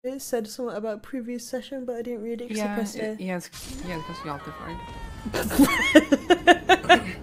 It said something about previous session, but I didn't read it because I pressed it. Yeah, because you altified.